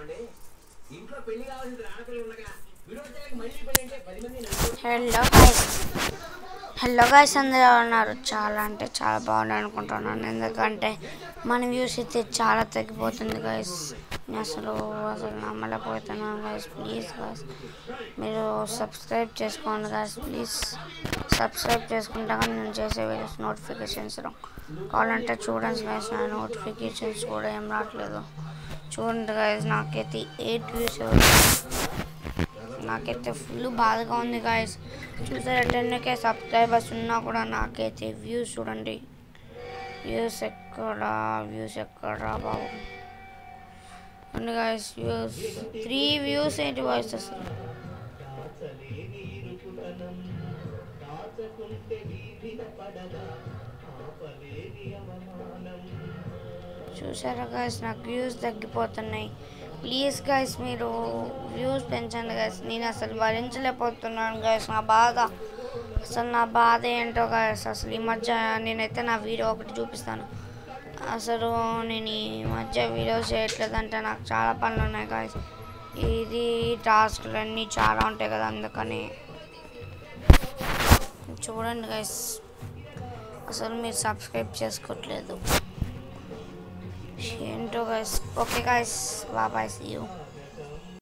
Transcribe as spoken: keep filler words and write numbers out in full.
Hello guys hello guys అందరూ ఉన్నారు. చాలా అంటే చాలా బాగుంది అనుకుంటున్నాను. ఎందుకంటే మన వ్యూస్ అయితే చాలా తగ్గిపోతుంది గైస్. నేను అసలు అసలు నమ్మలేకపోతున్నాను గైస్. ప్లీజ్ గైస్ మీరు సబ్స్క్రైబ్ చేసుకోండి గైస్. ప్లీజ్ సబ్స్క్రైబ్ చేసుకుంటా కానీ నేను చేసే వీడియోస్ నోటిఫికేషన్స్ కావాలంటే చూడండి గైస్. నా నోటిఫికేషన్స్ కూడా ఏం రావట్లేదు. చూడండి గైస్, నాకైతే ఎయిట్ వ్యూస్ నాకైతే ఫుల్ బాధగా ఉంది గైస్. చూసారా, టెన్ కే సబ్స్క్రైబర్స్ ఉన్నా కూడా నాకైతే వ్యూస్ చూడండి. వ్యూస్ ఎక్కడా వ్యూస్ ఎక్కడా బాబు ఉంది గైస్. వ్యూస్ త్రీ వ్యూస్ ఏంటి వాయిస్ అసలు. చూసారా గైస్, నాకు వ్యూస్ తగ్గిపోతున్నాయి. ప్లీజ్ గైస్ మీరు వ్యూస్ పెంచండి గైస్. నేను అసలు భరించలేకపోతున్నాను గైస్. నా బాధ అసలు నా బాధ ఏంటో గైస్. అసలు ఈ మధ్య నేనైతే నా వీడియో ఒకటి చూపిస్తాను. అసలు నేను ఈ మధ్య వీడియోస్ చేయట్లేదంటే నాకు చాలా పనులు ఉన్నాయి గైస్. ఇది టాస్క్లు అన్నీ చాలా ఉంటాయి కదా, అందుకని చూడండి గైస్. అసలు మీరు సబ్స్క్రైబ్ చేసుకోవట్లేదు ఏంటో guys. Okay guys, bye bye, see you.